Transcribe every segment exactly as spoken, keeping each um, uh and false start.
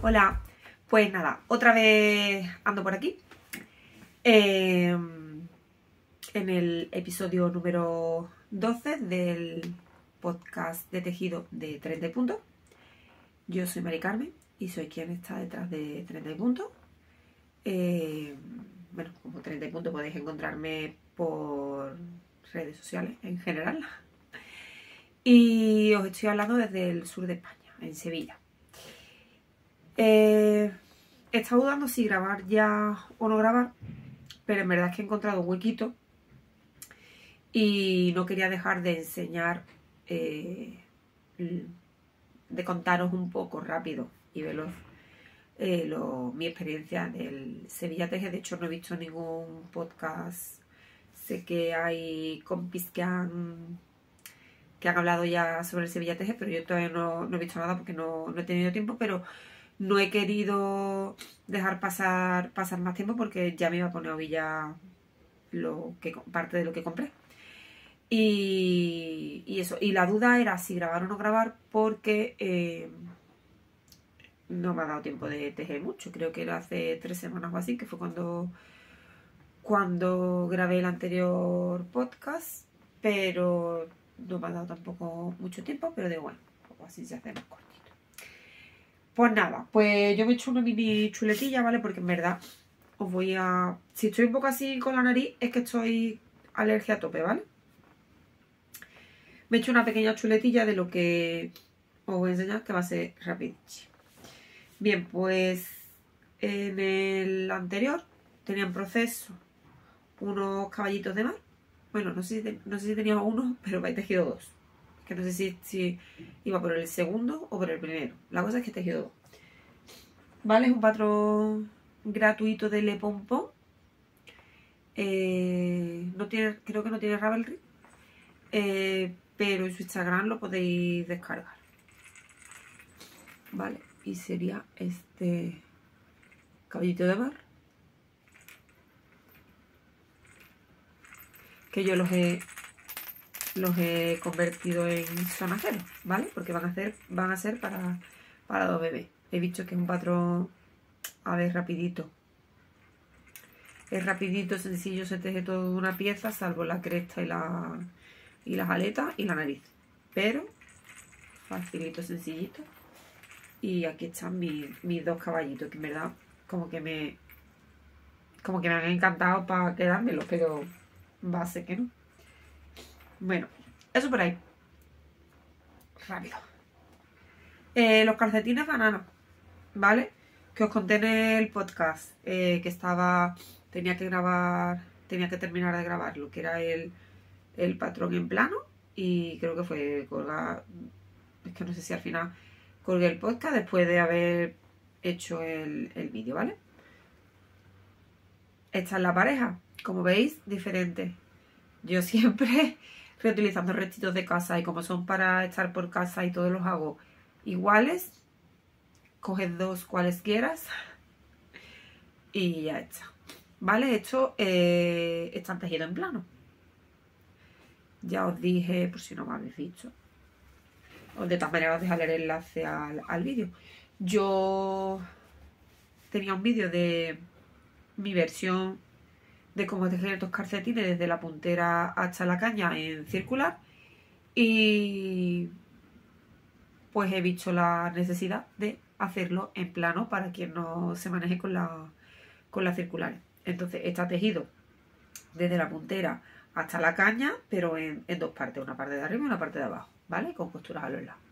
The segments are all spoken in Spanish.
Hola, pues nada, otra vez ando por aquí eh, en el episodio número doce del podcast de tejido de treinta puntos. Yo soy Mari Carmen y soy quien está detrás de treinta puntos. Eh, bueno, como treinta puntos podéis encontrarme por redes sociales en general. Y os estoy hablando desde el sur de España, en Sevilla. Eh, he estado dudando si grabar ya o no grabar, pero en verdad es que he encontrado un huequito y no quería dejar de enseñar, eh, de contaros un poco rápido y veloz eh, lo, mi experiencia del Sevilla Teje. De hecho, no he visto ningún podcast. Sé que hay compis que han que han hablado ya sobre el Sevilla Teje, pero yo todavía no, no he visto nada porque no, no he tenido tiempo, pero no he querido dejar pasar, pasar más tiempo porque ya me iba a poner a ovillar lo que, parte de lo que compré. Y, y eso, y la duda era si grabar o no grabar porque eh, no me ha dado tiempo de tejer mucho. Creo que era hace tres semanas o así, que fue cuando, cuando grabé el anterior podcast, pero no me ha dado tampoco mucho tiempo, pero de bueno, pues así se hace más cortito. Pues nada, pues yo me he hecho una mini chuletilla, ¿vale? Porque en verdad os voy a... Si estoy un poco así con la nariz, es que estoy alergia a tope, ¿vale? Me he hecho una pequeña chuletilla de lo que os voy a enseñar, que va a ser rapidísimo. Bien, pues en el anterior tenía en proceso unos caballitos de mar. Bueno, no sé si, te, no sé si tenía uno, pero he tejido dos. Que no sé si, si iba por el segundo o por el primero. La cosa es que he tejido dos. Vale, es un patrón gratuito de Le Pompon. Eh, no tiene, creo que no tiene Ravelry. Eh, pero en su Instagram lo podéis descargar. Vale, y sería este caballito de mar. Que yo los he los he convertido en sonajeros, ¿vale? Porque van a ser, van a ser para, para dos bebés. He visto que es un patrón, a ver, rapidito. Es rapidito, sencillo, se teje todo de una pieza, salvo la cresta y, la, y las aletas y la nariz. Pero, facilito, sencillito. Y aquí están mis, mis dos caballitos, que en verdad como que me como que me han encantado para quedármelos, pero va a ser que no. Bueno, eso por ahí. Rápido. Eh, los calcetines banana, ¿vale? Que os conté en el podcast, eh, que estaba... Tenía que grabar... Tenía que terminar de grabar lo que era el, el patrón en plano. Y creo que fue colgar... Es que no sé si al final colgué el podcast después de haber hecho el, el vídeo, ¿vale? Esta es la pareja. Como veis, diferente. Yo siempre... reutilizando restitos de casa, y como son para estar por casa y todos los hago iguales, coges dos cuales quieras y ya está. Vale, esto eh, está tejido en plano. Ya os dije, por si no me habéis visto, o de todas maneras os dejaré el enlace al, al vídeo. Yo tenía un vídeo de mi versión de cómo tejer estos calcetines desde la puntera hasta la caña en circular, y pues he visto la necesidad de hacerlo en plano para quien no se maneje con la con las circulares. Entonces está tejido desde la puntera hasta la caña, pero en, en dos partes, una parte de arriba y una parte de abajo, ¿vale? Con costuras a los lados.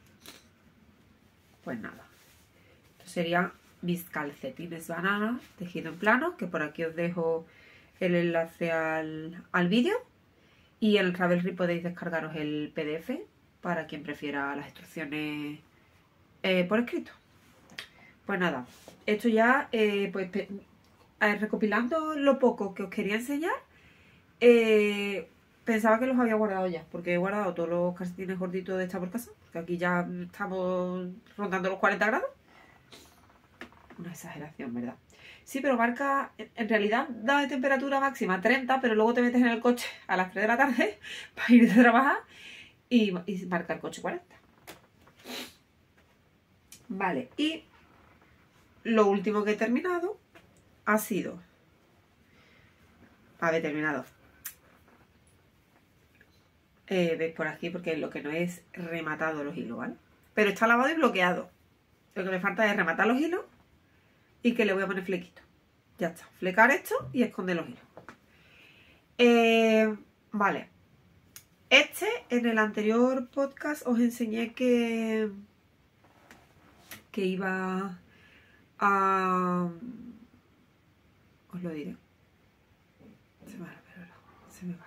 Pues nada, estos serían mis calcetines banana tejido en plano, que por aquí os dejo el enlace al, al vídeo, y en Ravelry podéis descargaros el P D F para quien prefiera las instrucciones eh, por escrito. Pues nada, esto ya, eh, pues eh, recopilando lo poco que os quería enseñar, eh, pensaba que los había guardado ya, porque he guardado todos los calcetines gorditos de esta por casa, porque aquí ya estamos rondando los cuarenta grados. Una exageración, ¿verdad? Sí, pero marca, en realidad da de temperatura máxima treinta, pero luego te metes en el coche a las tres de la tarde para ir a trabajar y, y marca el coche cuarenta. Vale, y lo último que he terminado ha sido... Haber terminado. Eh, veis por aquí, porque lo que no es rematado los hilos, ¿vale? Pero está lavado y bloqueado. Lo que me falta es rematar los hilos y que le voy a poner flequito. Ya está. Flecar esto y esconder los hilos. Eh, vale. Este, en el anterior podcast os enseñé que... que iba a... os lo diré. Se me va, se me va.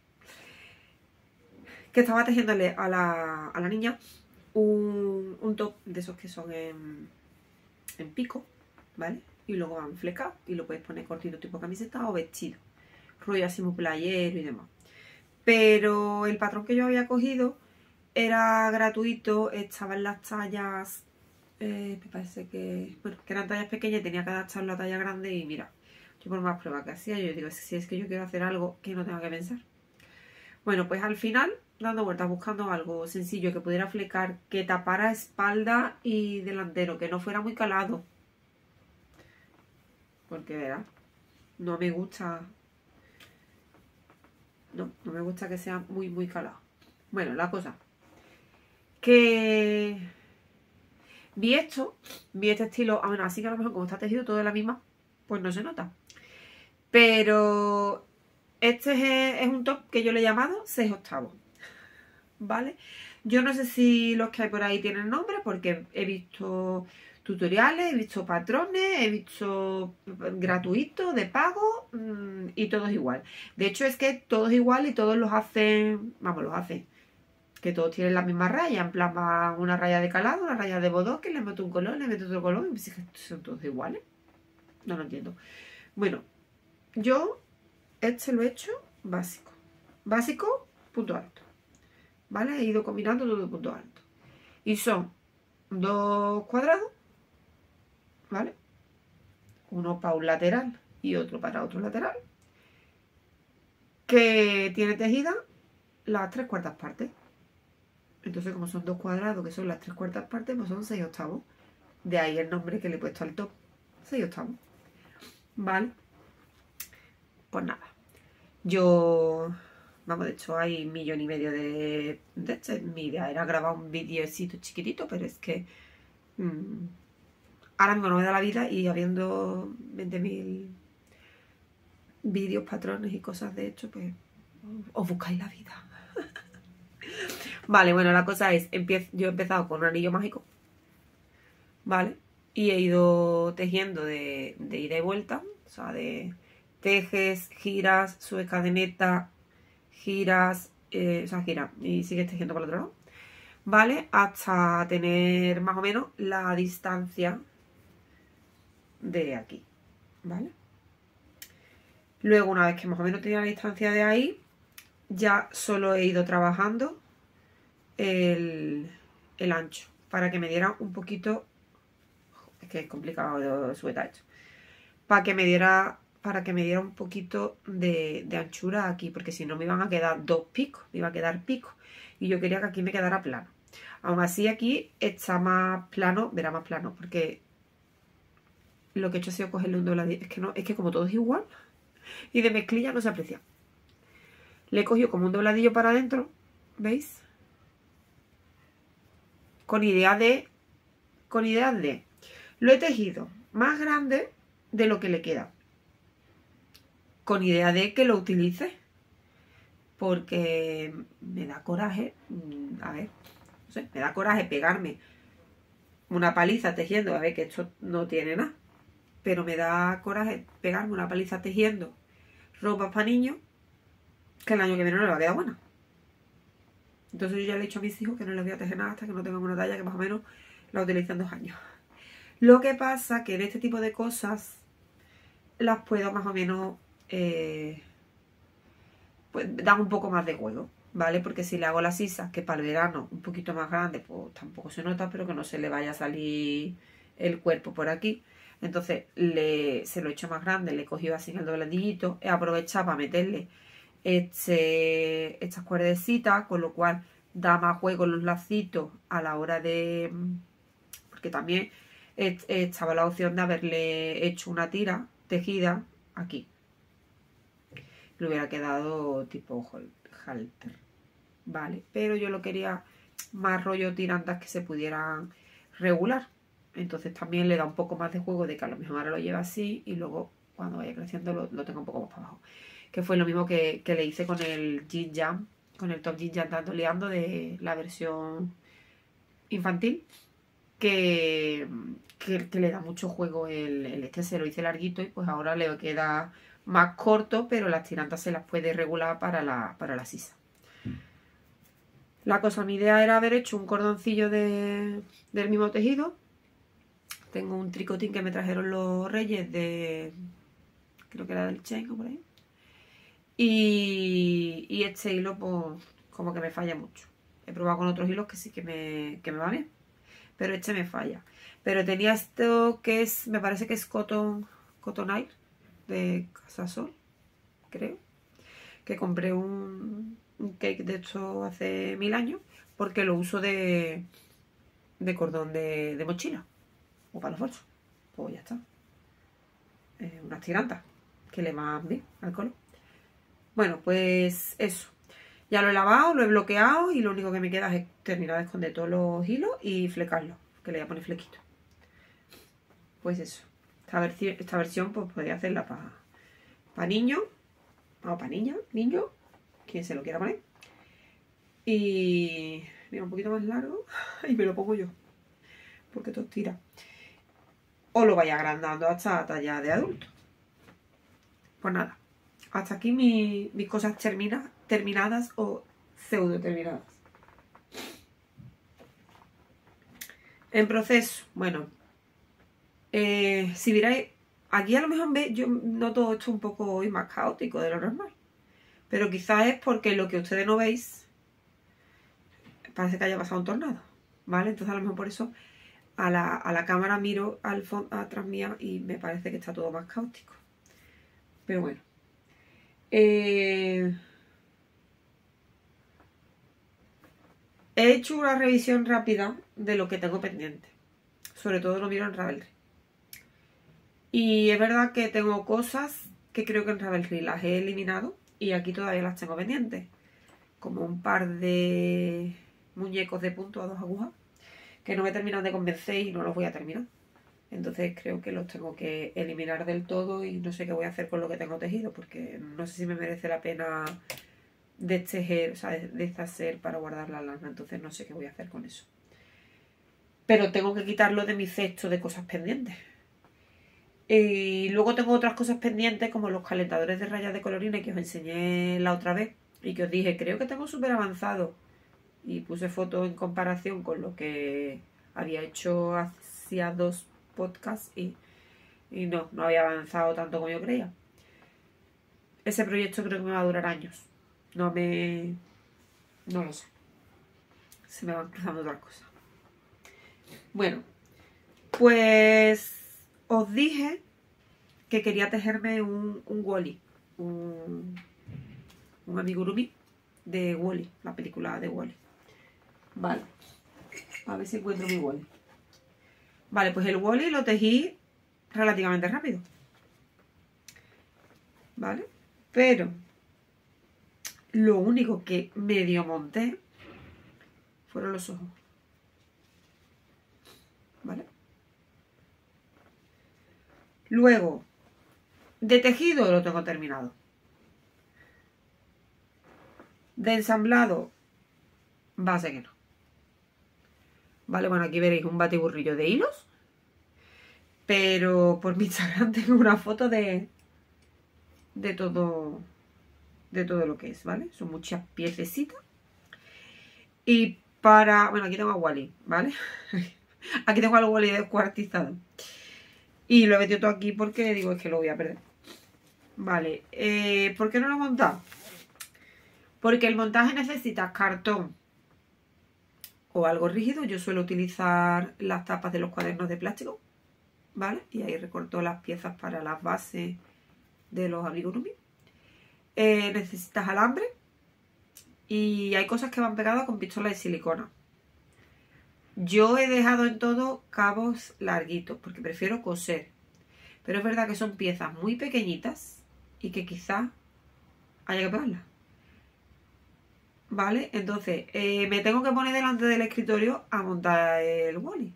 Que estaba tejiéndole a la, a la niña un, un top de esos que son en, en pico, ¿vale? Y luego van flecados y lo puedes poner cortito tipo camiseta o vestido. Rollo así muy playero y demás. Pero el patrón que yo había cogido era gratuito, estaba en las tallas, eh, me parece que, bueno, que eran tallas pequeñas y tenía que adaptarlo a talla grande y mira, yo por más pruebas que hacía, yo digo, si es que yo quiero hacer algo que no tenga que pensar. Bueno, pues al final, dando vueltas, buscando algo sencillo que pudiera flecar, que tapara espalda y delantero, que no fuera muy calado. Porque, verás, no me gusta... No, no me gusta que sea muy, muy calado. Bueno, la cosa. Que... Vi esto, vi este estilo, ah, bueno, así que a lo mejor como está tejido todo de la misma, pues no se nota. Pero... Este es, es un top que yo le he llamado seis octavos, ¿vale? Yo no sé si los que hay por ahí tienen nombre porque he visto tutoriales, he visto patrones, he visto gratuitos, de pago mmm, y todo es igual. De hecho es que todo es igual y todos los hacen, vamos, los hacen, que todos tienen la misma raya, en plan va una raya de calado, una raya de bodoque, le meto un color, le meto otro color y me dice que son todos iguales. No lo entiendo. Bueno, yo... Este lo he hecho básico. Básico, punto alto. ¿Vale? He ido combinando todo punto alto. Y son dos cuadrados, ¿vale? Uno para un lateral y otro para otro lateral. Que tiene tejida las tres cuartas partes. Entonces, como son dos cuadrados, que son las tres cuartas partes, pues son seis octavos. De ahí el nombre que le he puesto al top. seis octavos. ¿Vale? Pues nada. Yo, vamos, de hecho hay un millón y medio de, de este. Mi idea era grabar un videocito chiquitito, pero es que mmm, ahora mismo no me da la vida y habiendo veinte mil vídeos, patrones y cosas de hecho, pues os buscáis la vida. Vale, bueno, la cosa es, empiezo, yo he empezado con un anillo mágico, ¿vale? Y he ido tejiendo de, de ida y vuelta, o sea, de... tejes, giras, subes cadeneta, giras, eh, o sea, gira y sigues tejiendo por el otro lado, ¿vale? Hasta tener más o menos la distancia de aquí, ¿vale? Luego, una vez que más o menos tenía la distancia de ahí, ya solo he ido trabajando el, el ancho para que me diera un poquito, es que es complicado sujetar esto, para que me diera... para que me diera un poquito de, de anchura aquí, porque si no me iban a quedar dos picos, me iba a quedar pico, y yo quería que aquí me quedara plano. Aún así aquí está más plano, verá más plano, porque lo que he hecho ha sido cogerle un dobladillo, es que, no, es que como todo es igual, y de mezclilla no se aprecia. Le he cogido como un dobladillo para adentro, ¿veis? Con idea de, con idea de, lo he tejido más grande de lo que le queda. Con idea de que lo utilice, porque me da coraje, a ver, no sé, me da coraje pegarme una paliza tejiendo, a ver que esto no tiene nada, pero me da coraje pegarme una paliza tejiendo ropa para niños, que el año que viene no le va a quedar buena. Entonces yo ya le he dicho a mis hijos que no les voy a tejer nada hasta que no tengan una talla que más o menos la utilicen dos años. Lo que pasa que en este tipo de cosas las puedo más o menos... Eh, pues dan un poco más de juego, ¿vale? Porque si le hago las sisas, que para el verano un poquito más grande, pues tampoco se nota, pero que no se le vaya a salir el cuerpo por aquí. Entonces le, se lo he hecho más grande, le he cogido así el dobladillito, he aprovechado para meterle este, estas cuerdecitas, con lo cual da más juego los lacitos a la hora de... Porque también estaba la opción de haberle hecho una tira tejida aquí. Le hubiera quedado tipo halter, ¿vale? Pero yo lo quería más rollo tirantas que se pudieran regular. Entonces también le da un poco más de juego de que a lo mejor ahora lo lleva así y luego cuando vaya creciendo lo, lo tenga un poco más para abajo. Que fue lo mismo que, que le hice con el Jin Jam, con el Top Jin Jam tanto liando de la versión infantil, que, que, que le da mucho juego el, el este, se lo hice larguito y pues ahora le queda más corto, pero las tirantas se las puede regular para la, para la sisa. La cosa, mi idea era haber hecho un cordoncillo de, del mismo tejido. Tengo un tricotín que me trajeron los reyes de... creo que era del Chain o por ahí. Y, y este hilo pues como que me falla mucho. He probado con otros hilos que sí que me, que me va bien. Pero este me falla. Pero tenía esto que es, me parece que es Cotton, Cotton Air de Casasol, creo. Que compré un, un cake de esto hace mil años porque lo uso de, de cordón de, de mochila o para los bolsos. Pues ya está. Eh, unas tirantas que le van bien al color. Bueno, pues eso. Ya lo he lavado, lo he bloqueado y lo único que me queda es terminar de esconder todos los hilos y flecarlos, que le voy a poner flequito. Pues eso. Esta, versi esta versión pues podría hacerla para pa niños o para niñas, niños, quien se lo quiera poner. Y mira, un poquito más largo y me lo pongo yo, porque todo tira. O lo vaya agrandando hasta talla de adulto. Pues nada, hasta aquí mi, mis cosas termina, terminadas o pseudo terminadas. En proceso, bueno, eh, si miráis, aquí a lo mejor ve, yo noto esto un poco hoy más caótico de lo normal. Pero quizás es porque lo que ustedes no veis parece que haya pasado un tornado, ¿vale? Entonces a lo mejor por eso a la, a la cámara miro al fondo, atrás mía y me parece que está todo más caótico. Pero bueno. Eh, he hecho una revisión rápida de lo que tengo pendiente. Sobre todo lo miro en Ravelry. Y es verdad que tengo cosas que creo que en Ravelry las he eliminado y aquí todavía las tengo pendientes. Como un par de muñecos de punto a dos agujas que no me terminan de convencer y no los voy a terminar. Entonces creo que los tengo que eliminar del todo y no sé qué voy a hacer con lo que tengo tejido porque no sé si me merece la pena destejer, o sea, deshacer para guardar la lana. Entonces no sé qué voy a hacer con eso. Pero tengo que quitarlo de mi cesto de cosas pendientes. Y luego tengo otras cosas pendientes como los calentadores de rayas de colorines que os enseñé la otra vez y que os dije, creo que tengo súper avanzado. Y puse fotos en comparación con lo que había hecho hacía dos podcasts y, y no, no había avanzado tanto como yo creía. Ese proyecto creo que me va a durar años. No me... no lo sé. Se me van cruzando otras cosas. Bueno, pues os dije que quería tejerme un, un Wall-E, un, un amigurumi de Wall-E, la película de Wall-E. Vale, a ver si encuentro mi Wall-E. Vale, pues el Wall-E lo tejí relativamente rápido. Vale, pero lo único que medio monté fueron los ojos. ¿Vale? Luego, de tejido lo tengo terminado. De ensamblado, va a ser que no. Vale, bueno, aquí veréis un batiburrillo de hilos. Pero por mi Instagram tengo una foto de, de todo, de todo lo que es, ¿vale? Son muchas piececitas. Y para... bueno, aquí tengo a Wall-E, ¿vale? Aquí tengo al Wall-E descuartizado. Y lo he metido todo aquí porque digo, es que lo voy a perder. Vale, eh, ¿por qué no lo he montado? Porque el montaje necesita cartón o algo rígido. Yo suelo utilizar las tapas de los cuadernos de plástico, ¿vale? Y ahí recorto las piezas para las bases de los amigurumi. Eh, necesitas alambre y hay cosas que van pegadas con pistola de silicona. Yo he dejado en todo cabos larguitos porque prefiero coser. Pero es verdad que son piezas muy pequeñitas y que quizás haya que pegarlas. ¿Vale? Entonces, eh, me tengo que poner delante del escritorio a montar el Wally.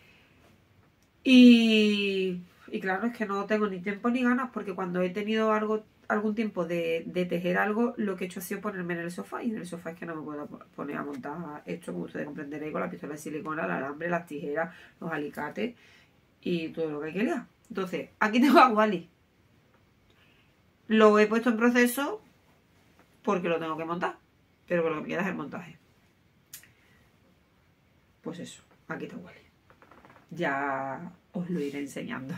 Y, y claro, es que no tengo ni tiempo ni ganas porque cuando he tenido algo, algún tiempo de, de tejer algo, lo que he hecho ha sido ponerme en el sofá. Y en el sofá es que no me puedo poner a montar esto, como ustedes comprenderéis, con la pistola de silicona, el alambre, las tijeras, los alicates y todo lo que hay que liar. Entonces, aquí tengo a Wally. Lo he puesto en proceso porque lo tengo que montar. Pero lo que me queda es el montaje. Pues eso, aquí está Wally. Ya os lo iré enseñando.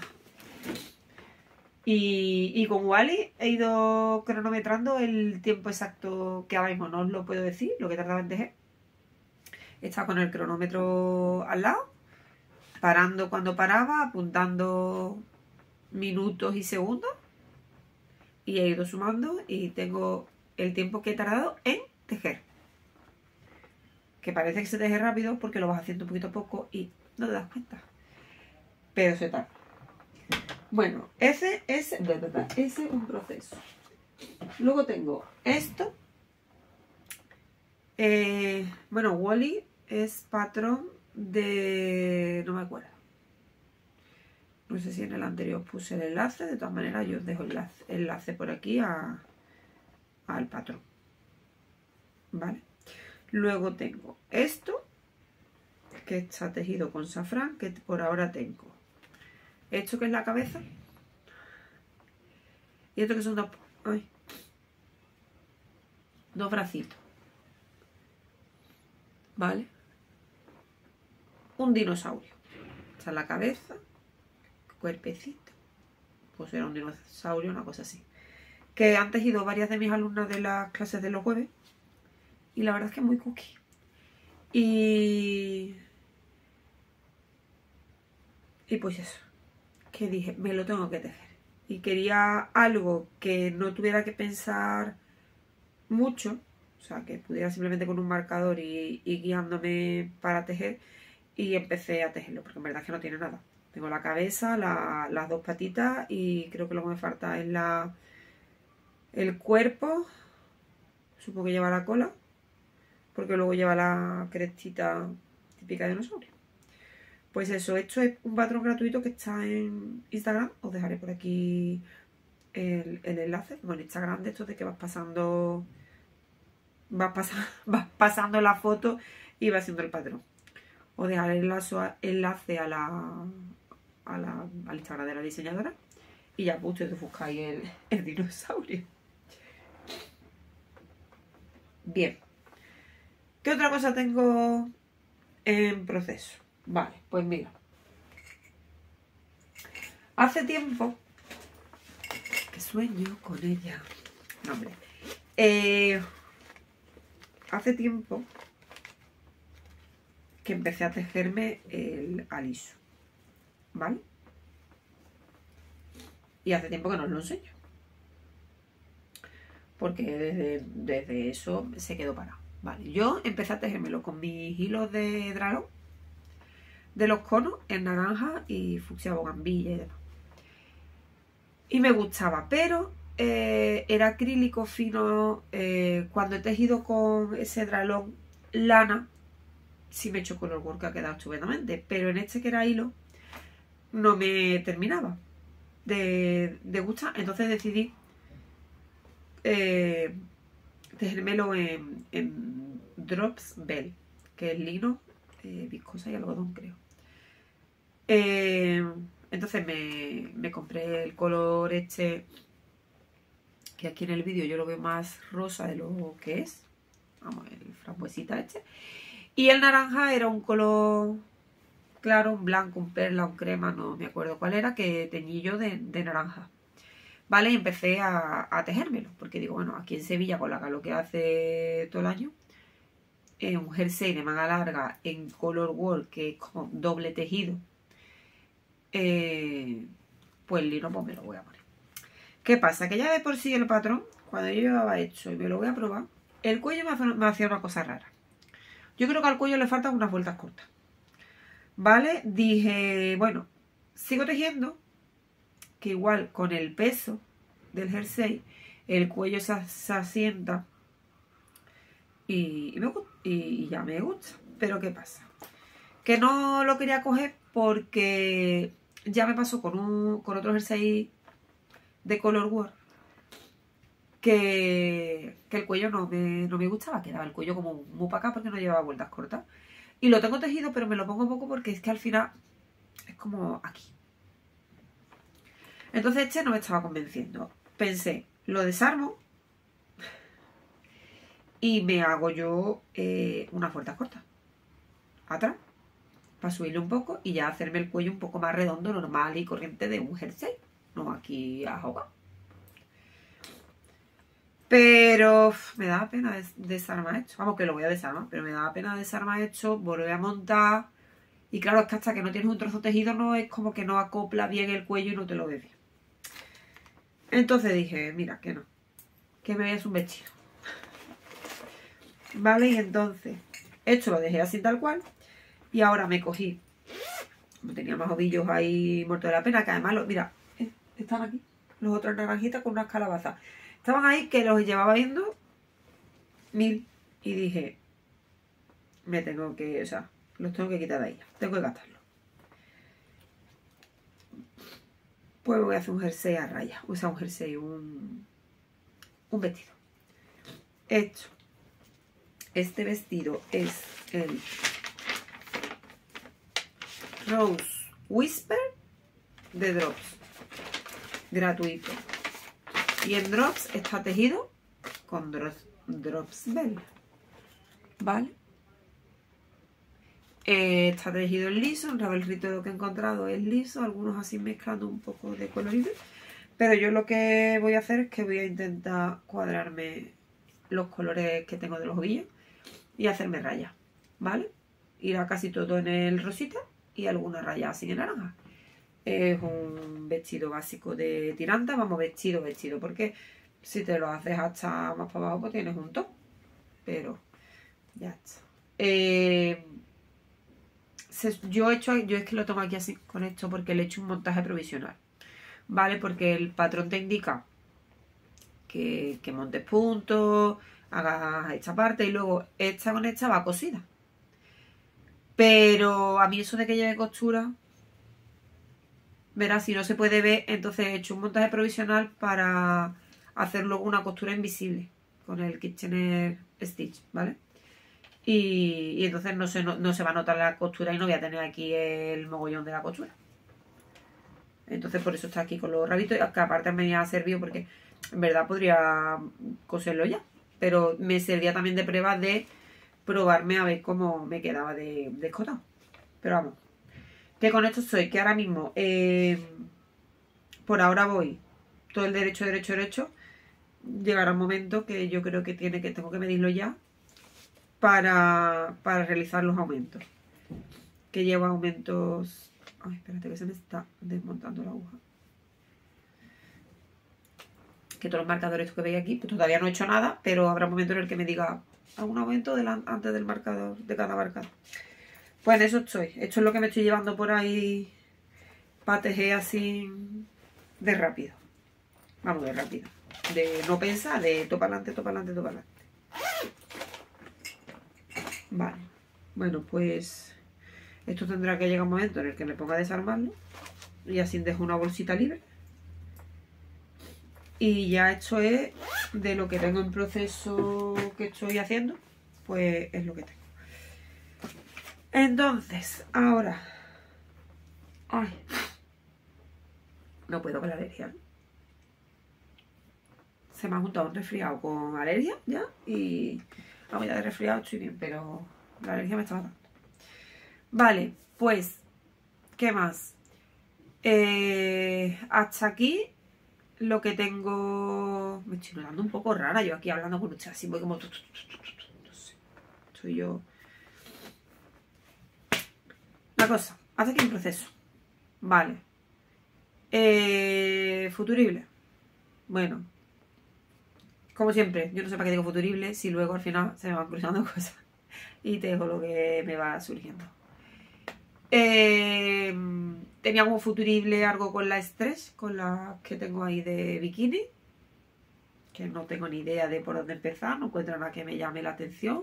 Y, y con Wally he ido cronometrando el tiempo exacto, que ahora mismo no os lo puedo decir, lo que tardaba en tejer. He estado con el cronómetro al lado, parando cuando paraba, apuntando minutos y segundos. Y he ido sumando y tengo el tiempo que he tardado en tejer. Que parece que se teje rápido porque lo vas haciendo poquito a poco y no te das cuenta. Pero se tarda. Bueno, ese es, ese es un proceso. Luego tengo esto. Eh, bueno, Wally es patrón de... no me acuerdo. No sé si en el anterior puse el enlace. De todas maneras yo os dejo el enlace, enlace por aquí a, al patrón. ¿Vale? Luego tengo esto, que está tejido con safrán, que por ahora tengo. Esto que es la cabeza. Y esto que son dos, ay, dos bracitos. ¿Vale? Un dinosaurio. Esta es la cabeza, cuerpecito. Pues era un dinosaurio, una cosa así. Que han tejido varias de mis alumnas de las clases de los jueves. Y la verdad es que es muy cookie. Y... Y pues eso. Que dije, me lo tengo que tejer. Y quería algo que no tuviera que pensar mucho. O sea, que pudiera simplemente con un marcador y, y guiándome para tejer. Y empecé a tejerlo, porque en verdad es que no tiene nada. Tengo la cabeza, la, las dos patitas y creo que lo que me falta es la el cuerpo. Supongo que lleva la cola, porque luego lleva la crestita típica de dinosaurio. Pues eso, esto es un patrón gratuito que está en Instagram. Os dejaré por aquí el, el enlace. Bueno, Instagram de esto de que vas pasando vas, pasando, vas pasando la foto y vas haciendo el patrón. Os dejaré el enlace a la, a la al Instagram de la diseñadora y ya pues ustedes buscáis el, el dinosaurio. Bien. ¿Qué otra cosa tengo en proceso? Vale, pues mira. Hace tiempo que sueño con ella. No, hombre. Eh, hace tiempo que empecé a tejerme el aliso. ¿Vale? Y hace tiempo que no os lo enseño. Porque desde, desde eso se quedó parado. Vale, yo empecé a tejérmelo con mis hilos de dragón, de los conos, en naranja y fucsia bogambilla y demás. Y me gustaba, pero eh, era acrílico fino. Eh, cuando he tejido con ese dragón lana, sí me he hecho color work, que ha quedado estupendamente. Pero en este que era hilo, no me terminaba de, de gustar. Entonces decidí eh, tejérmelo en, en Drops Bell, que es lino, eh, viscosa y algodón, creo. Eh, entonces me, me compré el color este, que aquí en el vídeo yo lo veo más rosa de lo que es. Vamos, el frambuesita este. Y el naranja era un color claro, un blanco, un perla, un crema, no me acuerdo cuál era, que teñí yo de, de naranja. Vale, y empecé a, a tejérmelo, porque digo, bueno, aquí en Sevilla, con la calor que hace todo el año, eh, un jersey de manga larga en color wool, que es como doble tejido, eh, pues el lino pues me lo voy a poner. ¿Qué pasa? Que ya de por sí el patrón, cuando yo llevaba hecho y me lo voy a probar, el cuello me, hace, me hacía una cosa rara. Yo creo que al cuello le faltan unas vueltas cortas. ¿vale? Dije, bueno, sigo tejiendo, que igual con el peso del jersey, el cuello se, se asienta y, y, me, y ya me gusta. Pero ¿qué pasa? Que no lo quería coger porque ya me pasó con, un, con otro jersey de Color War que, que el cuello no me, no me gustaba, quedaba el cuello como muy para acá porque no llevaba vueltas cortas. Y lo tengo tejido, pero me lo pongo poco porque es que al final es como aquí. Entonces este no me estaba convenciendo. Pensé, lo desarmo y me hago yo eh, unas vueltas cortas atrás para subirle un poco y ya hacerme el cuello un poco más redondo, normal y corriente de un jersey. No aquí a jugar. Pero uf, me da pena des desarmar esto. Vamos, que lo voy a desarmar, pero me da pena desarmar esto, volver a montar. Y claro, es que hasta que no tienes un trozo tejido no es como que no acopla bien el cuello y no te lo ves bien. Entonces dije, mira, que no. Que me veas un vestido. Vale, y entonces esto lo dejé así tal cual. Y ahora me cogí. Como tenía más ovillos ahí muertos de la pena, que además, lo, mira, eh, están aquí. Los otros naranjitas con unas calabazas. Estaban ahí que los llevaba viendo mil. Y dije, me tengo que, o sea, los tengo que quitar de ahí. Tengo que gastarlos. Pues voy a hacer un jersey a rayas. O sea, un jersey, un, un vestido. Hecho. Este vestido es el Rose Whisper de Drops. Gratuito. Y en Drops está tejido con Drops, drops Bell. ¿Vale? Eh, está tejido en liso. Un rabelrito que he encontrado es liso. Algunos así mezclando un poco de colorido. Pero yo lo que voy a hacer es que voy a intentar cuadrarme los colores que tengo de los ovillos y hacerme rayas, ¿vale? Irá casi todo en el rosita y algunas rayas así en naranja. Es un vestido básico de tiranta, vamos, vestido, vestido, porque si te lo haces hasta más para abajo pues tienes un top, pero ya está. Eh, se, yo he hecho, yo es que lo tengo aquí así con esto porque le he hecho un montaje provisional, ¿vale? Porque el patrón te indica que, que montes puntos, hagas esta parte y luego esta con esta va cosida. Pero a mí eso de que lleve costura, verás, si no se puede ver, entonces he hecho un montaje provisional para hacer luego una costura invisible con el Kitchener Stitch, ¿vale? Y, y entonces no se, no, no se va a notar la costura y no voy a tener aquí el mogollón de la costura. Entonces por eso está aquí con los rabitos, que aparte me ha servido porque en verdad podría coserlo ya. Pero me servía también de prueba de probarme a ver cómo me quedaba de, de escotado. Pero vamos, que con esto soy, que ahora mismo, eh, por ahora voy todo el derecho, derecho, derecho. Llegará un momento que yo creo que tiene que tengo que medirlo ya para, para realizar los aumentos. Que lleva aumentos... Ay, espérate que se me está desmontando la aguja. Que todos los marcadores que veis aquí, pues todavía no he hecho nada, pero habrá un momento en el que me diga un aumento delante, antes del marcador, de cada marcador. Pues en eso estoy. Esto es lo que me estoy llevando por ahí para tejer así de rápido. Vamos, de rápido. De no pensar, de topa adelante, topa adelante, topa adelante. Vale. Bueno, pues esto tendrá que llegar un momento en el que me ponga a desarmarlo. Y así dejo una bolsita libre. Y ya esto es de lo que tengo en proceso que estoy haciendo. Pues es lo que tengo. Entonces, ahora... Ay. No puedo con la alergia. Se me ha juntado un resfriado con alergia ya. Y... Vamos, ya de resfriado estoy bien, pero la alergia me está matando. Vale, pues... ¿Qué más? Eh, hasta aquí... Lo que tengo... Me estoy notando un poco rara yo aquí hablando con ustedes. Así voy como... No sé. Soy yo... Una cosa. Hasta aquí un proceso. Vale. Eh, futurible. Bueno. Como siempre. Yo no sé para qué digo futurible. Si luego al final se me van cruzando cosas. Y te dejo lo que me va surgiendo. Eh, tenía como futurible algo con la Stretch, con las que tengo ahí de bikini, que no tengo ni idea de por dónde empezar, no encuentro nada que me llame la atención.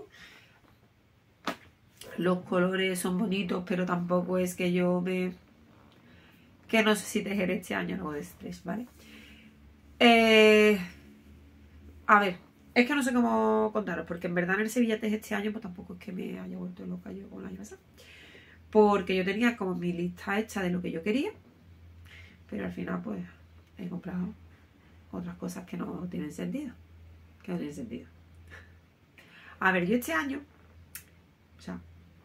Los colores son bonitos, pero tampoco es que yo me... que no sé si tejer este año algo de Stretch, ¿vale? Eh... A ver, es que no sé cómo contaros, porque en verdad en el Sevilla Teje este año pues tampoco es que me haya vuelto loca yo con el año pasado. Porque yo tenía como mi lista hecha de lo que yo quería, pero al final pues he comprado otras cosas que no tienen sentido. Que no tienen sentido. A ver, yo este año, o sea,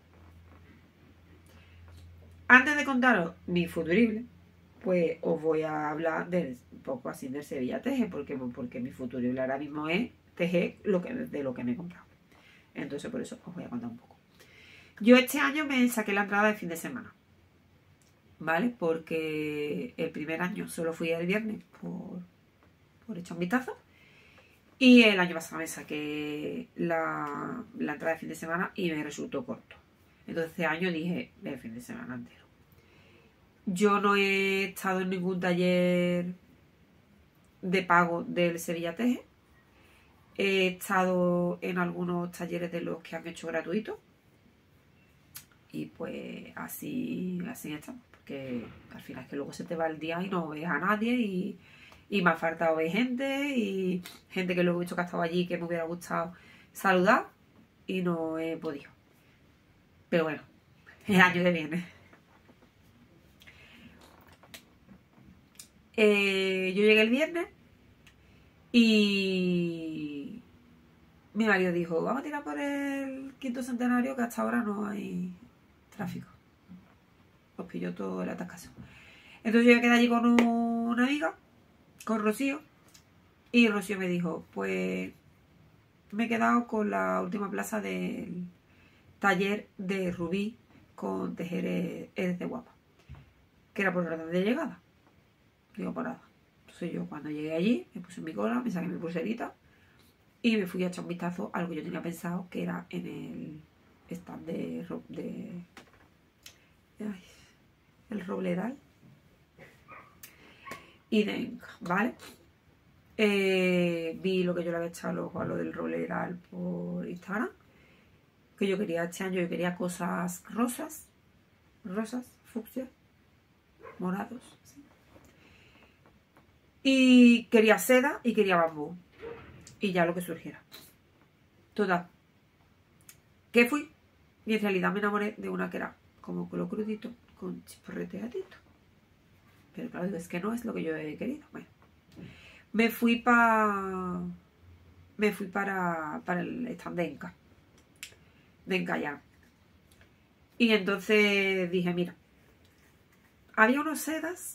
antes de contaros mi futurible, pues os voy a hablar del, un poco así del Sevilla Teje, porque, porque mi futurible ahora mismo es tejer lo que, de lo que me he comprado. Entonces por eso os voy a contar un poco. Yo este año me saqué la entrada de fin de semana, ¿vale? Porque el primer año solo fui el viernes por, por echar un vistazo. Y el año pasado me saqué la, la entrada de fin de semana y me resultó corto. Entonces este año dije, el fin de semana entero. Yo no he estado en ningún taller de pago del Sevilla Teje. He estado en algunos talleres de los que han hecho gratuitos. Y pues así, así estamos. Porque al final es que luego se te va el día y no ves a nadie. Y, y me ha faltado ver gente. Y gente que luego he visto que ha estado allí que me hubiera gustado saludar. Y no he podido. Pero bueno, el año que viene. Eh, yo llegué el viernes y mi marido dijo, vamos a tirar por el quinto centenario que hasta ahora no hay tráfico. Os pilló todo el atascazo. Entonces yo me quedé allí con una amiga, con Rocío, y Rocío me dijo, pues me he quedado con la última plaza del taller de Rubí con tejer Eres de Guapa, que era por orden de llegada. Digo, por nada. Entonces yo cuando llegué allí, me puse en mi cola, me saqué mi pulserita y me fui a echar un vistazo a lo que yo tenía pensado que era en el stand de... de ay, el Robledal y de... ¿vale? Eh, vi lo que yo le había echado el ojo a lo del Robledal por Instagram, que yo quería este año, yo quería cosas rosas, rosas, fucsias, morados, ¿sí? Y quería seda y quería bambú. Y ya lo que surgiera. Total. ¿Qué fui? Y en realidad me enamoré de una que era como color crudito, con chisporreteadito. Pero claro, es que no es lo que yo he querido. Bueno. Me fui para... Me fui para, para el stand de Enca. De Enca ya. Y entonces dije, mira. Había unas sedas...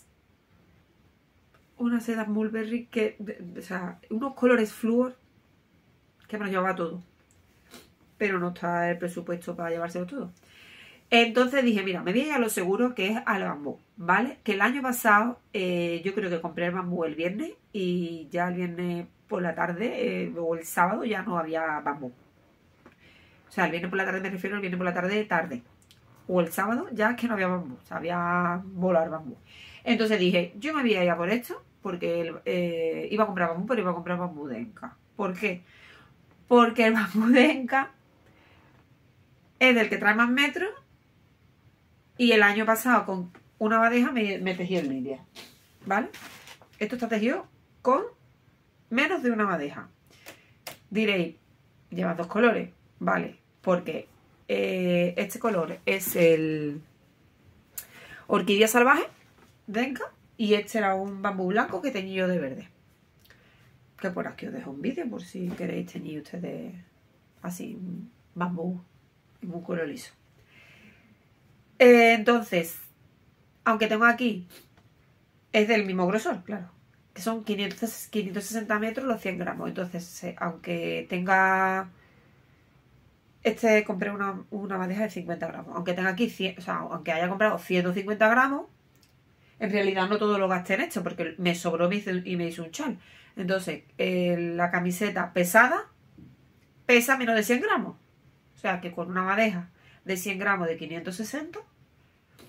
Unas sedas mulberry que, o sea, unos colores flúor que me los llevaba todo. Pero no está el presupuesto para llevárselo todo. Entonces dije, mira, me voy a ir a lo seguro, que es al bambú, ¿vale? Que el año pasado eh, yo creo que compré el bambú el viernes y ya el viernes por la tarde eh, o el sábado ya no había bambú. O sea, el viernes por la tarde me refiero al viernes por la tarde tarde. O el sábado ya es que no había bambú, o sea, había volar bambú. Entonces dije, yo me voy a ir a por esto, porque eh, iba a comprar bambú, pero iba a comprar bambú de Enca. ¿Por qué? Porque el bambú de Enca es del que trae más metros y el año pasado con una madeja me, me tejí el Lidia, ¿vale? Esto está tejido con menos de una madeja. Diréis, lleva dos colores, ¿vale? Porque eh, este color es el orquídea salvaje de Enca y este era un bambú blanco que tenía yo de verde. Que por aquí os dejo un vídeo por si queréis tener ustedes así un bambú en un color liso. Eh, entonces, aunque tengo aquí, es del mismo grosor, claro, que son quinientos sesenta metros los cien gramos. Entonces, eh, aunque tenga... Este compré una, una bandeja de cincuenta gramos. Aunque tenga aquí, cien, o sea, aunque haya comprado ciento cincuenta gramos, en realidad no todo lo gasté en esto, porque me sobró y me hizo un chal. Entonces, eh, la camiseta pesada pesa menos de cien gramos. O sea, que con una bandeja de cien gramos de quinientos sesenta,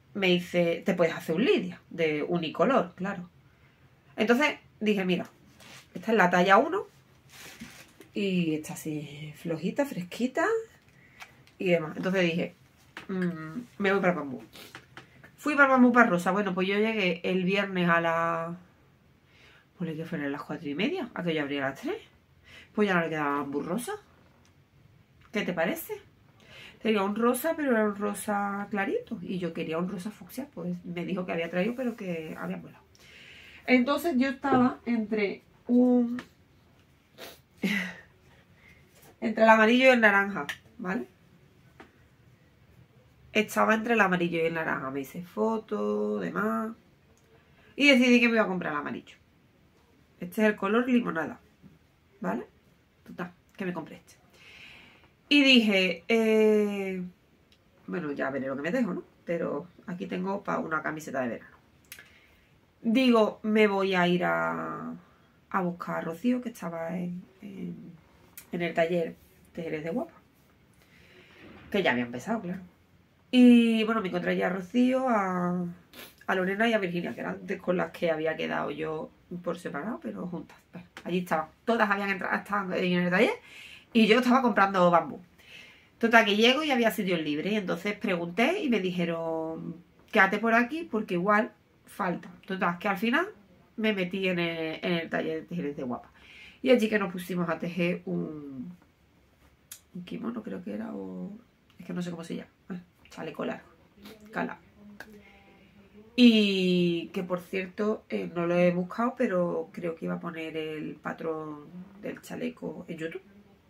me dice, te puedes hacer un lidia de unicolor, claro. Entonces dije, mira, esta es la talla uno y está así flojita, fresquita y demás. Entonces dije, mmm, me voy para Bambú. Fui para Bambú para Rosa. Bueno, pues yo llegué el viernes a las... Pues que fueron las cuatro y media, a que yo abría a las tres. Pues ya no le quedaba Bambú rosa. ¿Qué te parece? Tenía un rosa, pero era un rosa clarito. Y yo quería un rosa fucsia. Pues me dijo que había traído, pero que había volado. Entonces yo estaba entre un... entre el amarillo y el naranja, ¿vale? Estaba entre el amarillo y el naranja. Me hice fotos, demás. Y decidí que me iba a comprar el amarillo. Este es el color limonada, ¿vale? Total, que me compré este. Y dije, eh... bueno, ya veré lo que me dejo, ¿no? Pero aquí tengo para una camiseta de verano. Digo, me voy a ir a, a buscar a Rocío, que estaba en, en, en el taller de Jerez de Guapa. Que ya había empezado, claro. Y bueno, me encontré ya a Rocío, a, a Lorena y a Virginia, que eran de, con las que había quedado yo por separado, pero juntas. Bueno, allí estaban. Todas habían entrado, estaban en el taller y yo estaba comprando bambú. Total, que llego y había sitios libres. Y entonces pregunté y me dijeron, quédate por aquí porque igual falta. Total, que al final me metí en el, en el taller de Jerez de Guapa. Y allí que nos pusimos a tejer un, un kimono, creo que era, o... es que no sé cómo se llama. Ah, chaleco largo, calado. Y que por cierto, eh, no lo he buscado, pero creo que iba a poner el patrón del chaleco en YouTube.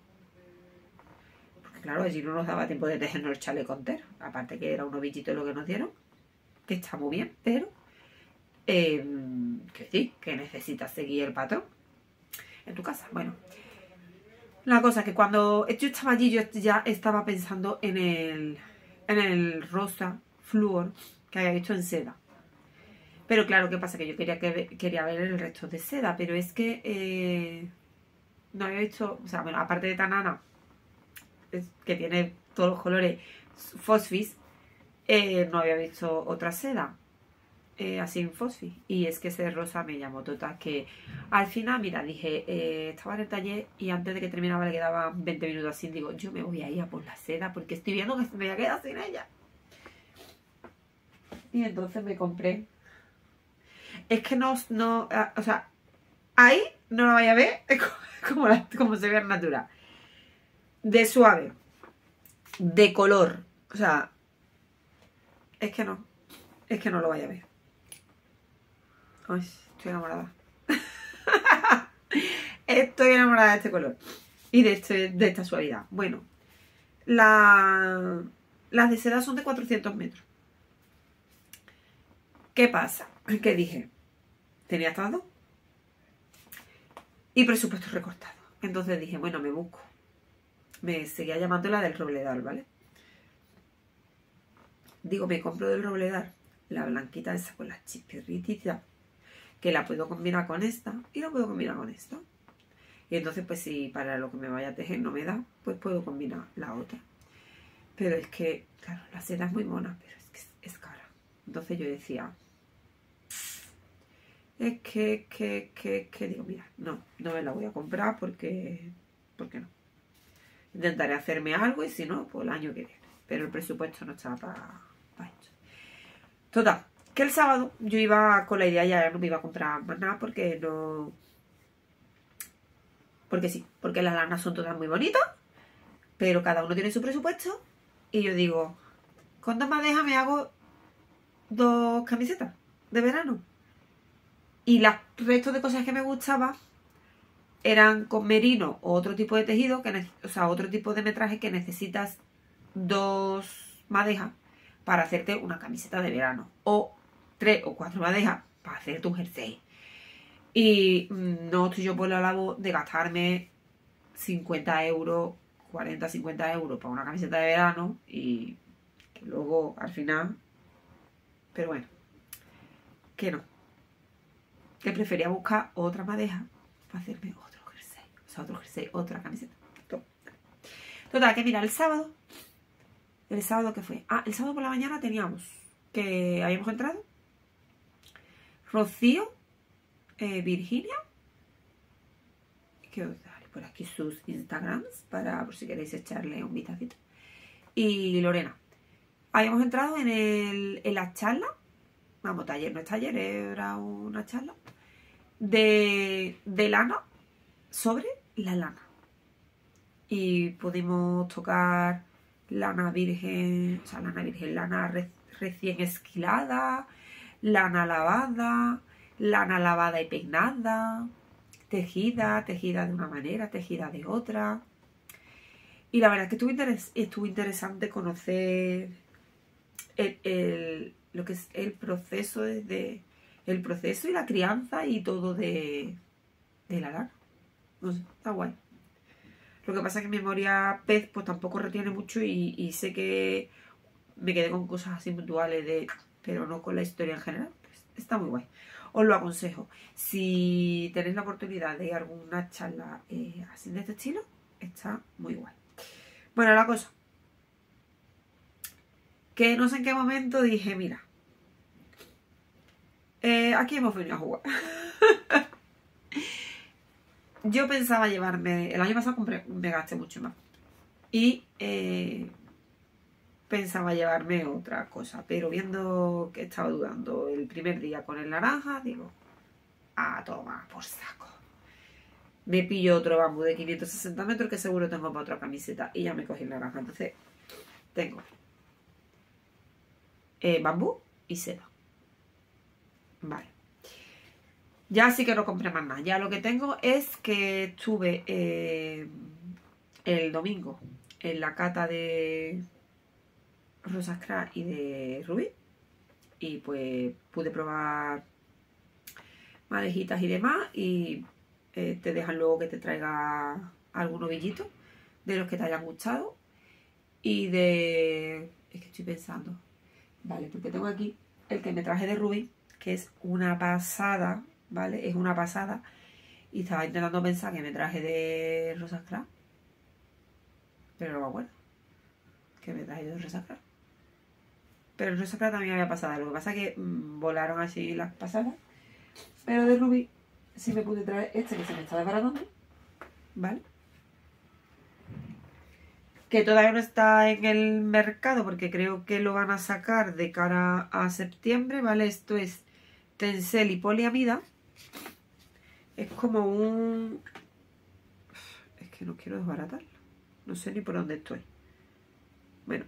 Porque claro, allí no nos daba tiempo de tejernos el chaleco entero. Aparte que era un ovillito lo que nos dieron, que está muy bien, pero eh, que sí, que necesitas seguir el patrón en tu casa. Bueno, la cosa es que cuando yo estaba allí, yo ya estaba pensando en el, en el rosa flúor que había visto en seda. Pero claro, ¿qué pasa? Que yo quería, que, quería ver el resto de seda, pero es que eh, no había visto, o sea, bueno, aparte de Tanana, es, que tiene todos los colores fosfis, eh, no había visto otra seda eh, así en fosfis. Y es que ese rosa me llamó total, que al final, mira, dije, eh, estaba en el taller y antes de que terminaba le quedaban veinte minutos así, digo, yo me voy a ir a por la seda porque estoy viendo que me voy a quedar sin ella. Y entonces me compré. Es que no, no, o sea, ahí no la vaya a ver como, la, como se ve en natural. De suave, de color, o sea, es que no, es que no lo vaya a ver. Ay, estoy enamorada. Estoy enamorada de este color y de, este, de esta suavidad. Bueno, la, las de seda son de cuatrocientos metros. ¿Qué pasa? ¿Qué dije? Tenía estas dos y presupuesto recortado. Entonces dije, bueno, me busco. Me seguía llamando la del Robledal, ¿vale? Digo, me compro del Robledal la blanquita esa con las chispirrititas, que la puedo combinar con esta y la puedo combinar con esta. Y entonces, pues si para lo que me vaya a tejer no me da, pues puedo combinar la otra. Pero es que, claro, la seda es muy mona, pero es que es, es cara. Entonces yo decía... Es que, que, que, que digo, mira, no, no me la voy a comprar porque, porque no. Intentaré hacerme algo y si no, pues el año que viene. Pero el presupuesto no estaba para pa esto. Total, que el sábado yo iba con la idea, ya no me iba a comprar más nada porque no... Porque sí, porque las lanas son todas muy bonitas, pero cada uno tiene su presupuesto. Y yo digo, con dos madejas me hago dos camisetas de verano. Y los restos de cosas que me gustaban eran con merino o otro tipo de tejido, que o sea, otro tipo de metraje que necesitas dos madejas para hacerte una camiseta de verano. O tres o cuatro madejas para hacerte un jersey. Y no estoy yo por la labor de gastarme cincuenta euros, cuarenta, cincuenta euros para una camiseta de verano y que luego al final... Pero bueno, que no. Que prefería buscar otra madeja para hacerme otro jersey. O sea, otro jersey, otra camiseta. Total, que mira, el sábado... ¿El sábado qué fue? Ah, el sábado por la mañana teníamos que habíamos entrado. Rocío, eh, Virginia, que os daré por aquí sus Instagrams para por si queréis echarle un vistacito. Y Lorena. Habíamos entrado en, el, en la charla, vamos, taller, no es taller, era una charla, de, de lana sobre la lana. Y pudimos tocar lana virgen, o sea, lana virgen, lana re, recién esquilada, lana lavada, lana lavada y peinada, tejida, tejida de una manera, tejida de otra. Y la verdad es que estuvo, interes estuvo interesante conocer el, el, lo que es el proceso de, el proceso y la crianza y todo de, de la lana. No sé, está guay. Lo que pasa es que memoria pez pues tampoco retiene mucho y, y sé que me quedé con cosas así puntuales de, pero no con la historia en general. Pues está muy guay. Os lo aconsejo. Si tenéis la oportunidad de ir a alguna charla eh, así de este estilo, está muy guay. Bueno, la cosa que no sé en qué momento dije, mira, eh, aquí hemos venido a jugar. Yo pensaba llevarme, el año pasado compré, me gasté mucho más. Y eh, pensaba llevarme otra cosa, pero viendo que estaba dudando el primer día con el naranja, digo, a tomar por saco. Me pillo otro bambú de quinientos sesenta metros que seguro tengo para otra camiseta y ya me cogí el naranja. Entonces, tengo eh, bambú y seda. Vale. Ya sí que no compré más nada. Ya lo que tengo es que estuve eh, el domingo en la cata de Rosas Craft y de Rubí. Y pues pude probar madejitas y demás. Y eh, te dejan luego que te traiga algún ovillito de los que te hayan gustado. Y de... Es que estoy pensando. Vale, porque tengo aquí el que me traje de Rubí, que es una pasada, ¿vale? Es una pasada. Y estaba intentando pensar que me traje de Rosas Craft. Pero no me acuerdo. Que me traje de Rosas Craft. Pero en Rosas Craft también había pasada. Lo que pasa es que mmm, volaron así las pasadas. Pero de Rubí sí me pude traer este que se me está desbaratando. ¿Vale? Que todavía no está en el mercado porque creo que lo van a sacar de cara a septiembre, ¿vale? Esto es tencel y poliamida. Es como un... Es que no quiero desbaratarlo. No sé ni por dónde estoy. Bueno.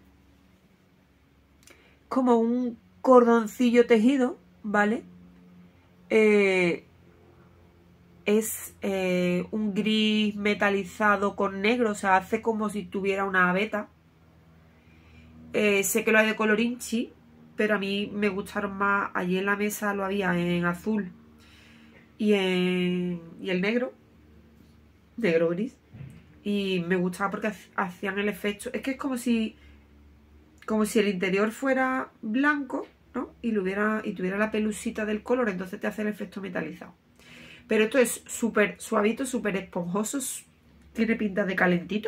Como un cordoncillo tejido, ¿vale? Eh, es eh, un gris metalizado con negro, o sea, hace como si tuviera una veta. Eh, sé que lo hay de color inchi, pero a mí me gustaron más. Allí en la mesa lo había en azul y en y el negro, negro gris. Y me gustaba porque hacían el efecto. Es que es como si como si el interior fuera blanco, ¿no? Y, lo hubiera, y tuviera la pelusita del color, entonces te hace el efecto metalizado. Pero esto es súper suavito, súper esponjoso, tiene pinta de calentito.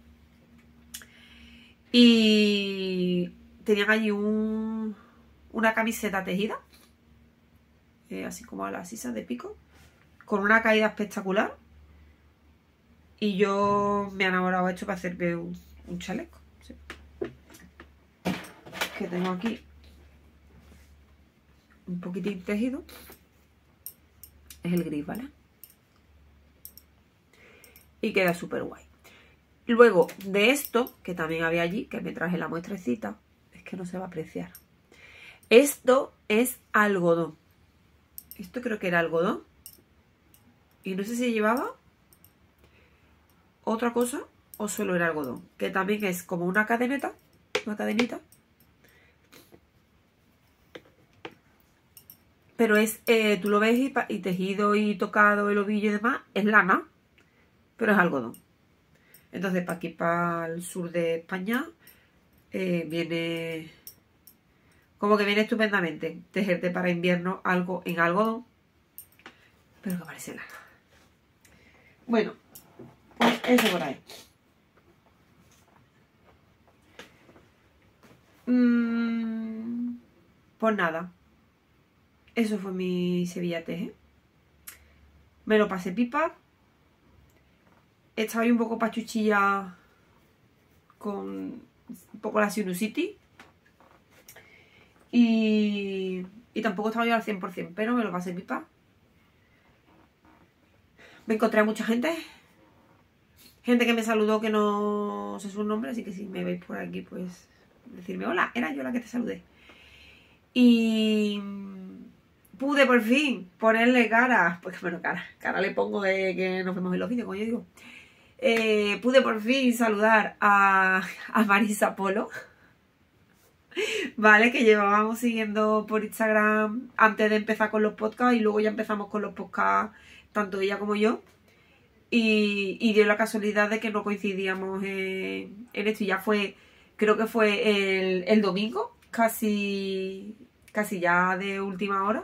Y tenían allí un, una camiseta tejida, eh, así como a las sisas de pico, con una caída espectacular. Y yo me he enamorado de esto para hacerme un, un chaleco. ¿Sí? Que tengo aquí un poquitín tejido. Es el gris, ¿vale? Y queda súper guay. Luego de esto, que también había allí, que me traje la muestrecita, es que no se va a apreciar. Esto es algodón. Esto creo que era algodón. Y no sé si llevaba otra cosa o solo era algodón. Que también es como una cadeneta, una cadenita. Pero es, eh, tú lo ves y, y tejido y tocado el ovillo y demás, es lana, pero es algodón. Entonces, para aquí, para el sur de España, eh, viene, como que viene estupendamente tejerte para invierno algo en algodón, pero que parece lana. Bueno, pues eso por ahí. Mm. pues nada, eso fue mi Sevilla Teje. Me lo pasé pipa. Estaba ahí un poco pachuchilla con un poco la sinusitis. Y, y tampoco estaba yo al cien por cien, pero me lo pasé pipa. Me encontré a mucha gente. Gente que me saludó que no sé su nombre, así que si me veis por aquí, pues decirme hola, era yo la que te saludé. Y pude por fin ponerle cara, pues bueno, cara, cara le pongo de que nos vemos en los vídeos, como yo digo. Eh, pude por fin saludar a, a Marisa Polo, ¿vale? Que llevábamos siguiendo por Instagram antes de empezar con los podcasts y luego ya empezamos con los podcasts, tanto ella como yo. Y, y dio la casualidad de que no coincidíamos en, en esto y ya fue, creo que fue el, el domingo, casi, casi ya de última hora,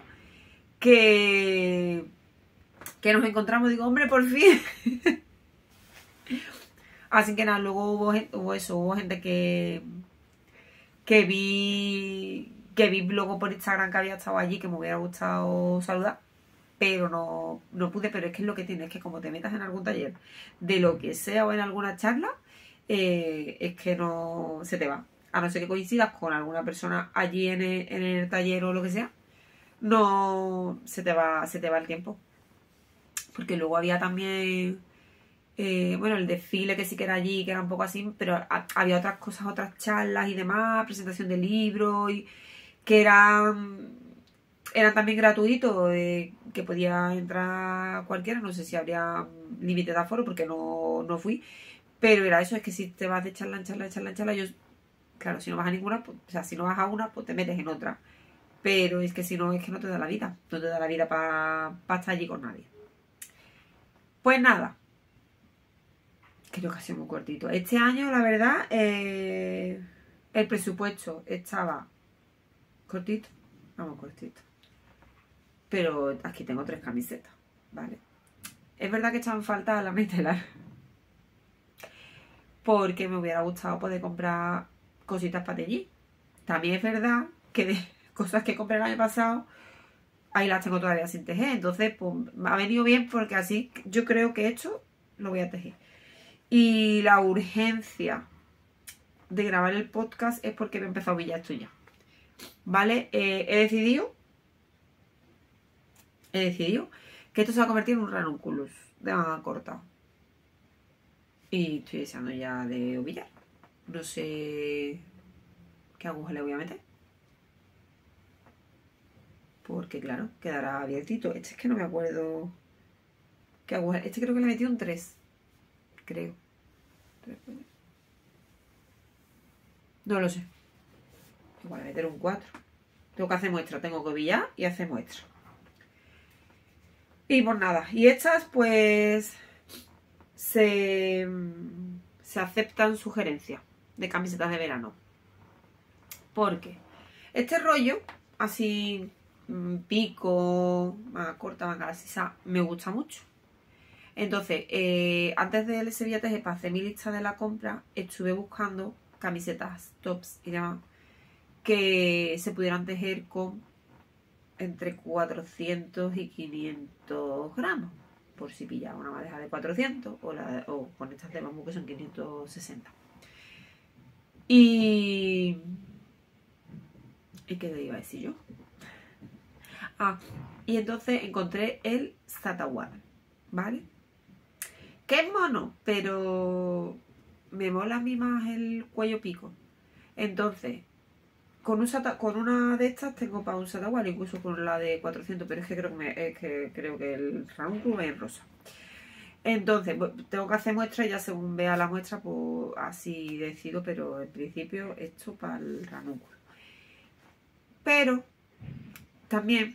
que, que nos encontramos. Digo, hombre, por fin. Así que nada, luego hubo, hubo eso, hubo gente que, que vi, que vi luego por Instagram que había estado allí, que me hubiera gustado saludar. Pero no, no pude, pero es que es lo que tienes, que como te metas en algún taller de lo que sea o en alguna charla, eh, es que no se te va. A no ser que coincidas con alguna persona allí en el, en el taller o lo que sea, no se te va, se te va el tiempo. Porque luego había también, eh, bueno, el desfile que sí que era allí, que era un poco así, pero a, había otras cosas, otras charlas y demás, presentación de libros, y que eran... Eran también gratuitos, eh, que podía entrar cualquiera. No sé si habría límite de aforo porque no, no fui. Pero era eso, es que si te vas de charla en charla, de charla en charla, yo, claro, si no vas a ninguna, pues, o sea, si no vas a una, pues te metes en otra. Pero es que si no, es que no te da la vida. No te da la vida para pa estar allí con nadie. Pues nada. Creo que ha sido muy cortito. Este año, la verdad, eh, el presupuesto estaba cortito. Vamos, cortito. Pero aquí tengo tres camisetas, ¿vale? Es verdad que echan falta la mitelar. Porque me hubiera gustado poder comprar cositas para allí. También es verdad que de cosas que compré el año pasado, ahí las tengo todavía sin tejer. Entonces, pues me ha venido bien porque así yo creo que esto lo voy a tejer. Y la urgencia de grabar el podcast es porque me he empezado a pillar esto ya. ¿Vale? Eh, he decidido... He decidido que esto se va a convertir en un ranunculus de manga corta. Y estoy deseando ya de ovillar. No sé qué aguja le voy a meter. Porque claro, quedará abiertito. Este es que no me acuerdo qué aguja. Este creo que le metí un tres. Creo. No lo sé. Igual a meter un cuatro. Tengo que hacer muestra. Tengo que ovillar y hacer muestra. Y pues nada, y estas pues se, se aceptan sugerencias de camisetas de verano. Porque este rollo, así pico, manga corta, manga lasisa, me gusta mucho. Entonces, eh, antes del Sevilla Teje, para hacer mi lista de la compra, estuve buscando camisetas, tops y demás que se pudieran tejer con entre cuatrocientos y quinientos gramos, por si pillaba una madeja de cuatrocientos o, la, o con estas de bambú que son quinientos sesenta. Y... ¿Y qué le iba a decir yo? Ah, y entonces encontré el Zatawar, ¿vale? Que es mono, pero me mola a mí más el cuello pico. Entonces... Con, un sata, con una de estas tengo para un Zatawar, incluso con la de cuatrocientos, pero es que creo que, me, es que, creo que el ranunculus es en rosa. Entonces, pues, tengo que hacer muestra y ya según vea la muestra, pues así decido, pero en principio esto para el ranúnculo. Pero también,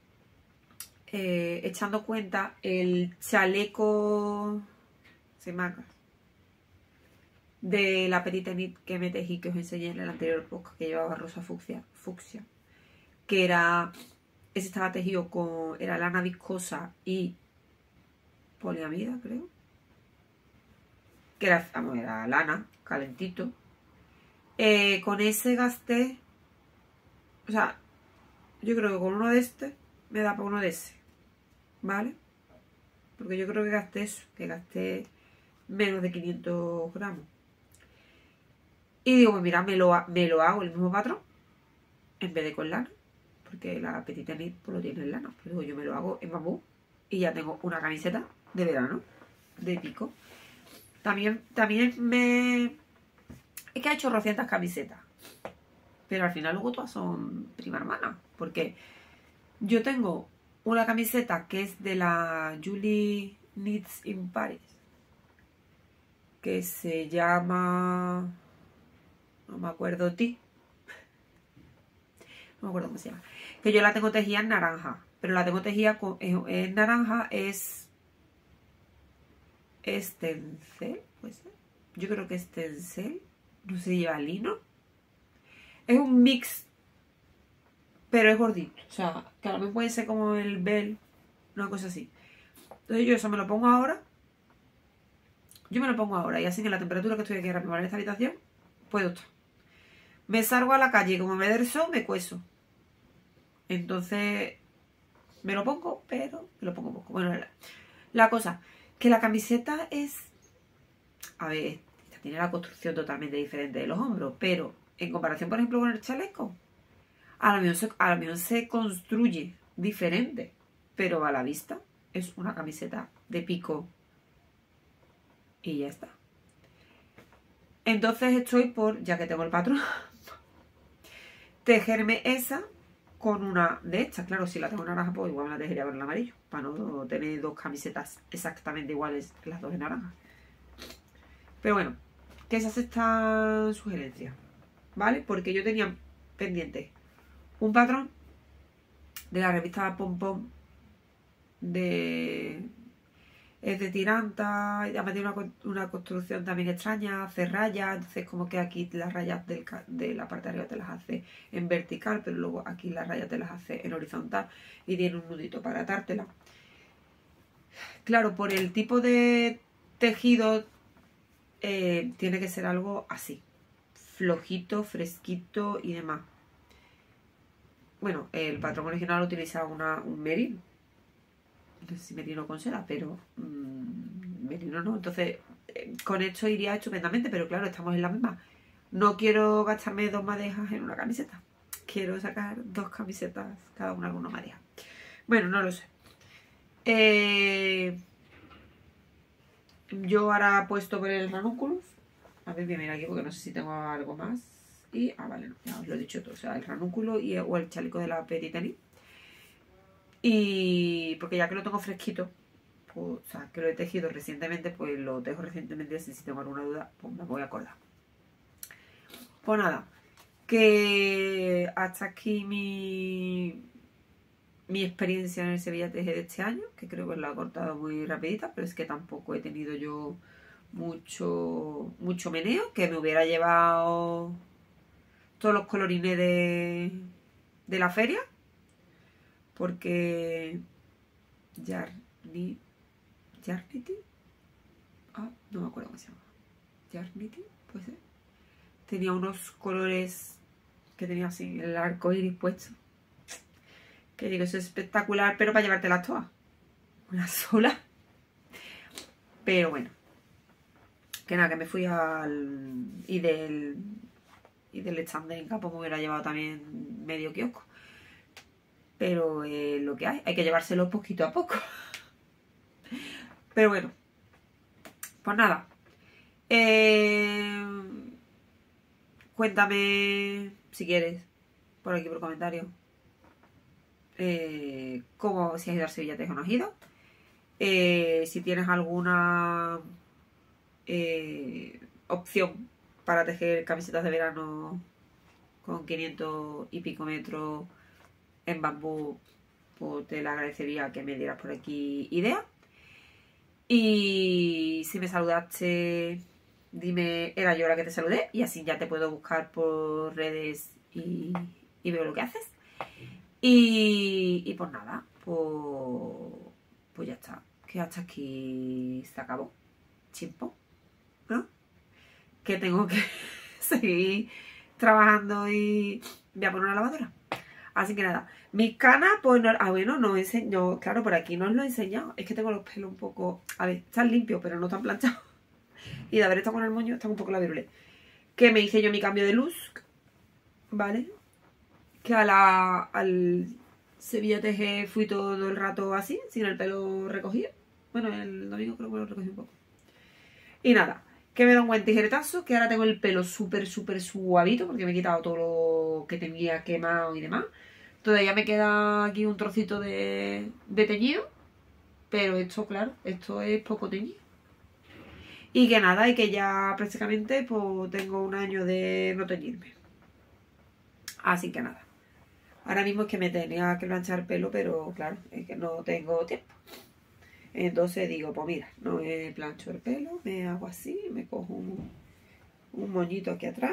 eh, echando cuenta, el chaleco se marca de la Petite Knit que me tejí, que os enseñé en el anterior podcast, que llevaba rosa fucsia, fucsia, que era, ese estaba tejido con, era lana viscosa y poliamida, creo, que era, vamos, era lana, calentito. Eh, con ese gasté, o sea, yo creo que con uno de este me da para uno de ese, ¿vale? Porque yo creo que gasté eso, que gasté menos de quinientos gramos. Y digo, pues mira, me lo, me lo hago el mismo patrón en vez de con lana, porque la Petite Knit pues lo tiene en lana. Pues digo, yo me lo hago en bambú y ya tengo una camiseta de verano, de pico. También, también me... Es que ha hecho rocientas camisetas, pero al final luego todas son prima hermana, porque yo tengo una camiseta que es de la Julie Knits in Paris, que se llama... No me acuerdo, ti. No me acuerdo cómo se llama. Que yo la tengo tejida en naranja, pero la tengo tejida con, en naranja es... es tencel, pues. Yo creo que es tencel. No sé si lleva lino. Es un mix, pero es gordito. O sea, que a lo mejor puede ser como el Bell, una cosa así. Entonces yo eso me lo pongo ahora. Yo me lo pongo ahora y así que la temperatura que estoy aquí ahora mismo en esta habitación, puedo estar. Me salgo a la calle y como me dé el sol, me cueso. Entonces, me lo pongo, pero me lo pongo poco. Bueno, la, la cosa, que la camiseta es... A ver, esta tiene la construcción totalmente diferente de los hombros, pero en comparación, por ejemplo, con el chaleco, a lo mejor se, a lo mejor se construye diferente, pero a la vista es una camiseta de pico y ya está. Entonces estoy por, ya que tengo el patrón, tejerme esa con una de estas. Claro, si la tengo en naranja, pues igual me la tejería con el amarillo, para no tener dos camisetas exactamente iguales, las dos en naranja. Pero bueno, que esa es esta sugerencia, ¿vale? Porque yo tenía pendiente un patrón de la revista Pom Pom, de... es de tiranta, además tiene una, una construcción también extraña, hace rayas, entonces como que aquí las rayas del, de la parte de arriba te las hace en vertical, pero luego aquí las rayas te las hace en horizontal y tiene un nudito para atártela. Claro, por el tipo de tejido eh, tiene que ser algo así, flojito, fresquito y demás. Bueno, el patrón original utilizaba una, un merino. No sé si merino con seda, pero mmm, merino no. Entonces, eh, con esto iría estupendamente, pero claro, estamos en la misma. No quiero gastarme dos madejas en una camiseta. Quiero sacar dos camisetas, cada una con una madeja. Bueno, no lo sé. Eh, yo ahora puesto por el ranúnculo. A ver, voy a mirar aquí porque no sé si tengo algo más. Y, ah, vale, no, ya os lo he dicho todo. O sea, el ranúnculo y, o el chaleco de la Petite Knit. Y porque ya que lo tengo fresquito, pues, o sea, que lo he tejido recientemente, pues lo tejo recientemente, así si tengo alguna duda, pues me voy a acordar. Pues nada, que hasta aquí mi, mi experiencia en el Sevilla Teje de este año, que creo que la he cortado muy rapidita, pero es que tampoco he tenido yo mucho, mucho meneo, que me hubiera llevado todos los colorines de, de la feria, porque Yarni, Yarnity, ah, no me acuerdo cómo se llama, Yarnity, puede ser, tenía unos colores que tenía así el arco iris puesto, que digo, eso es espectacular, pero para llevártelas todas, una sola. Pero bueno, que nada, que me fui al... y del y del stand en campo me hubiera llevado también medio kiosco. Pero eh, lo que hay, hay que llevárselo poquito a poco. Pero bueno, pues nada. Eh, cuéntame, si quieres, por aquí por comentario, eh, cómo, si has ido a Sevilla Teje o no has ido. Eh, si tienes alguna eh, opción para tejer camisetas de verano con quinientos y pico metros en bambú, pues te la agradecería que me dieras por aquí idea. Y si me saludaste, dime, era yo la que te saludé, y así ya te puedo buscar por redes y, y veo lo que haces. Y, y pues nada, pues, pues ya está, que hasta aquí se acabó. Chimpo, ¿no? Que tengo que seguir trabajando y voy a poner una lavadora. Así que nada, mis canas, pues no... Ah, bueno, no enseño... Claro, por aquí no os lo he enseñado. Es que tengo los pelos un poco... A ver, están limpios, pero no están planchados. Y de haber estado con el moño, están un poco la virule. Que me hice yo mi cambio de luz, ¿vale? Que a la... al Sevilla T G fui todo el rato así, sin el pelo recogido. Bueno, el domingo creo que lo recogí un poco. Y nada, que me da un buen tijeretazo, que ahora tengo el pelo súper, súper suavito, porque me he quitado todo lo que tenía quemado y demás. Todavía me queda aquí un trocito de, de teñido, pero esto, claro, esto es poco teñido. Y que nada, y que ya prácticamente pues tengo un año de no teñirme. Así que nada. Ahora mismo es que me tenía que planchar pelo, pero claro, es que no tengo tiempo. Entonces digo, pues mira, no me plancho el pelo, me hago así, me cojo un, un moñito aquí atrás,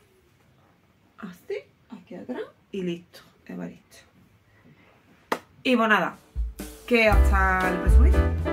así, aquí atrás, y listo, es listo. Y pues nada, que hasta el próximo vídeo.